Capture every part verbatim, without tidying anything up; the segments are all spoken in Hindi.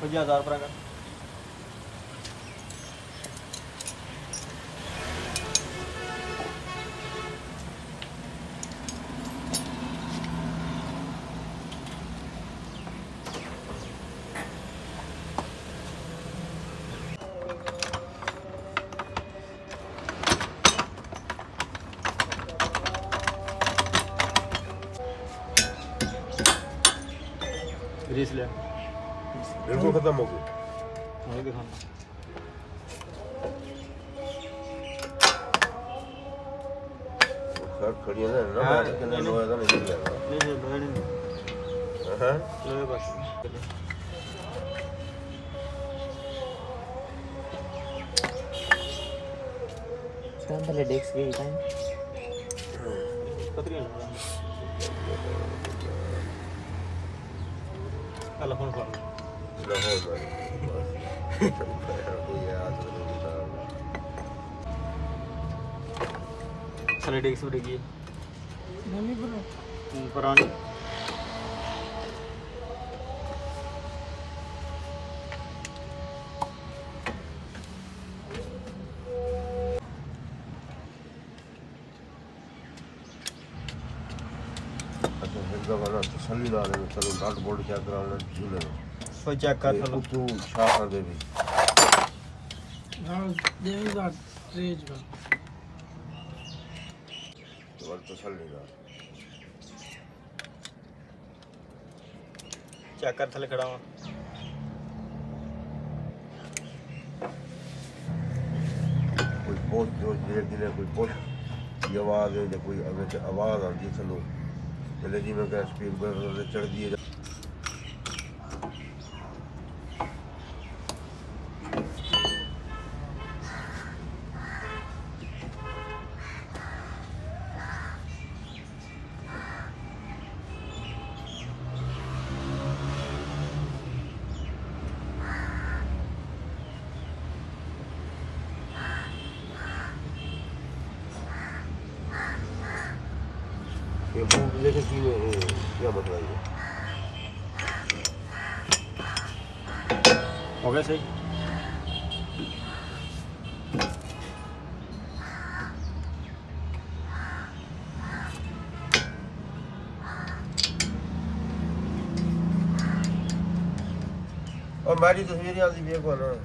भैया हज़ार पर ग्रीस ले बिल्कुल खत्म हो गई। वही दिखाना सर खड़ी है ना ना हाँ, बैठ के ना नहीं, लोहे का नहीं निकलेगा। नहीं नहीं लोहे नहीं हाँ लोहे बस sekarang balik Dex gitu kan. पतरी है कल फोन कर लाहौर में कोई याद नहीं होता। सलेडिक्स बढ़ेगी Nani bro? पुरानी अच्छा हिंदा वाला तसल्ली ला रहे हैं चलो नट बोल्ट चेक कराना झूले में कोई चेक कर चलो तू शाखा दे भी हाँ देगा तेज का। तो तसल्ली ला चेक कर थले खड़ा हुआ कोई बहुत जोश धीरे धीरे कोई बहुत की आवाज़ है या कोई अगर आवाज़ आती है चलो पहले जी में क्या स्पीड पर चढ़ दिए ये भूख लेके की में क्या बताइए हो गया सही और हमारी तस्वीरें आती भी को ना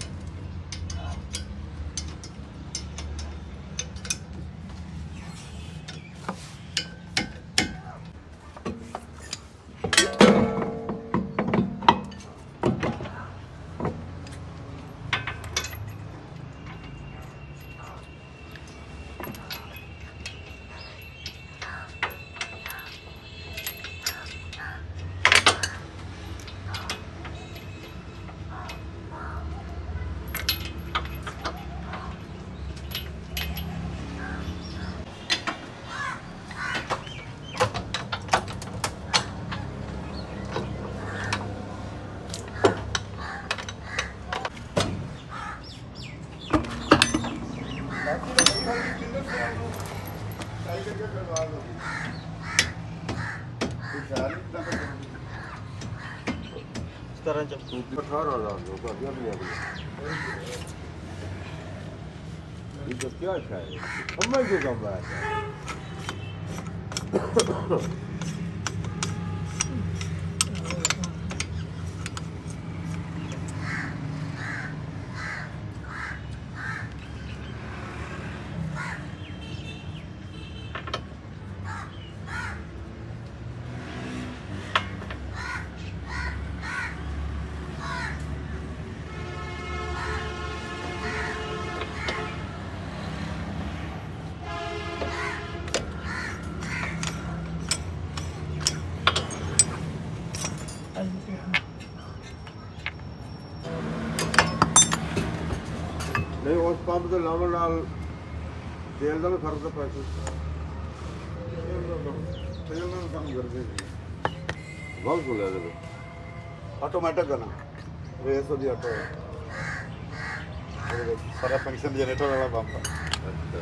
तरह जब अठारह हजार होगा क्या भी ये तो क्या है हमें क्यों कम है नहीं उस पंप तो लावन नाल तेल का भी फर्क तो पैसे तेल का काम कर दे बहुत बोला है ऑटोमेटिक है ना रेस हो दिया तो सारा फंक्शन जनरेटर वाला पंप अच्छा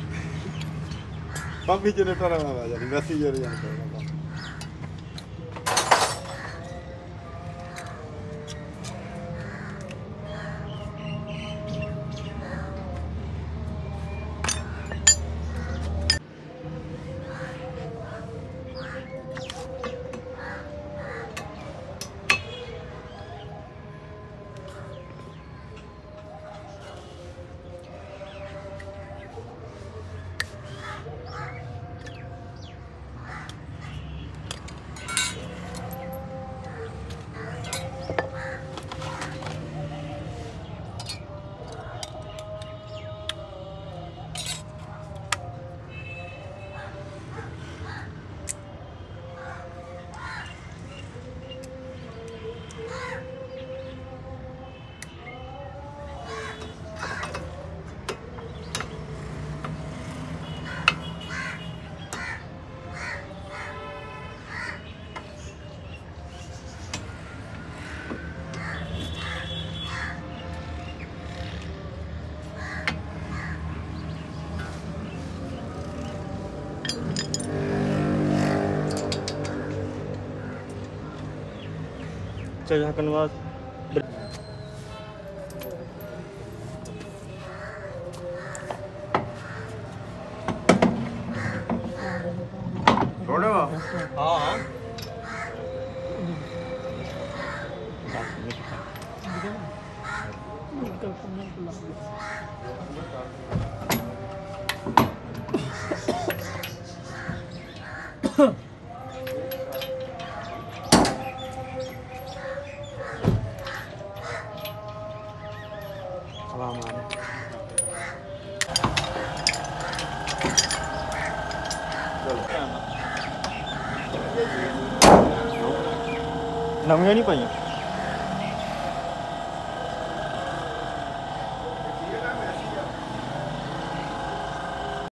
पंप भी जनरेटर वाला है यानी वैसे ही जनरेटर वाला से ढक्कन बाद छोड़े वहाँ हाँ हाँ हवा मार नमियां नहीं पाइयां